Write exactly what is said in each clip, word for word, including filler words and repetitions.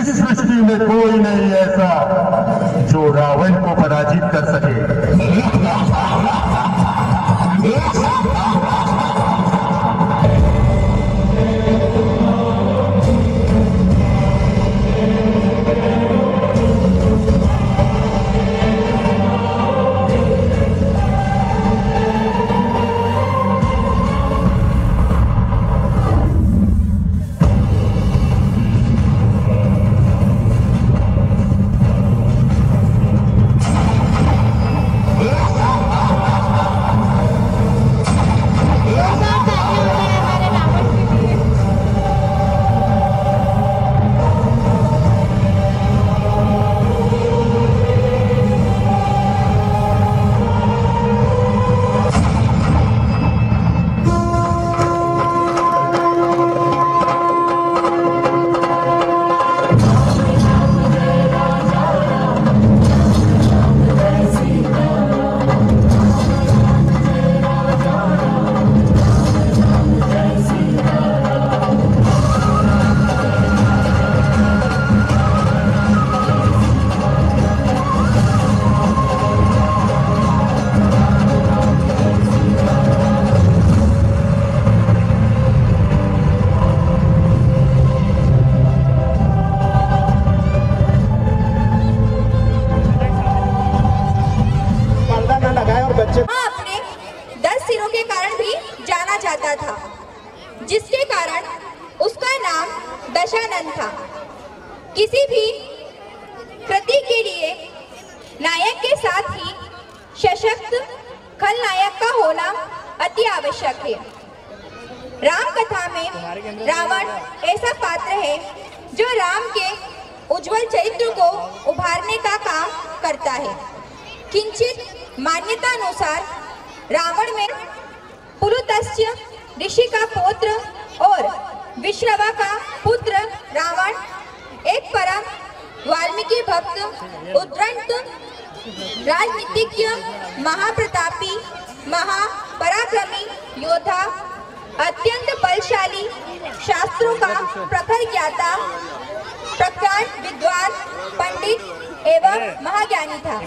इस सृष्टि में कोई नहीं ऐसा जो रावण को पराजित कर सके। अपने दस सिरों के कारण भी जाना जाता था, जिसके कारण उसका नाम दशानन था। किसी भी कृति के लिए नायक के साथ ही सशक्त खलनायक का होना अति आवश्यक है। राम कथा में रावण ऐसा पात्र है जो राम के उज्जवल चरित्र को उभारने का काम करता है। किंचित मान्यता अनुसार रावण में पुलुतस्य ऋषि का पुत्र और विश्रवा का पुत्र रावण एक परम वाल्मीकि भक्त उद्दंड राजनीतिज्ञ महाप्रतापी महापराक्रमी योद्धा अत्यंत बलशाली शास्त्रों का प्रखर ज्ञाता प्रख्यात विद्वान पंडित एवं महाज्ञानी था।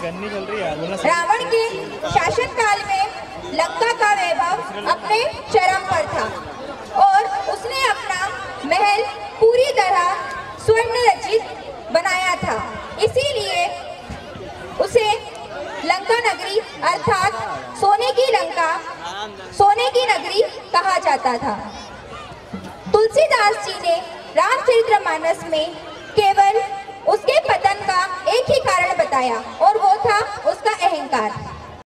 रावण के शासन काल में लंका का वैभव अपने चरम पर था और उसने अपना महल पूरी तरह स्वर्ण रचित बनाया था। इसीलिए उसे लंका नगरी अर्थात सोने की लंका, सोने की नगरी कहा जाता था। तुलसीदास जी ने रामचरितमानस में केवल उसके पतन का एक ही कारण बताया और वो था उसका अहंकार।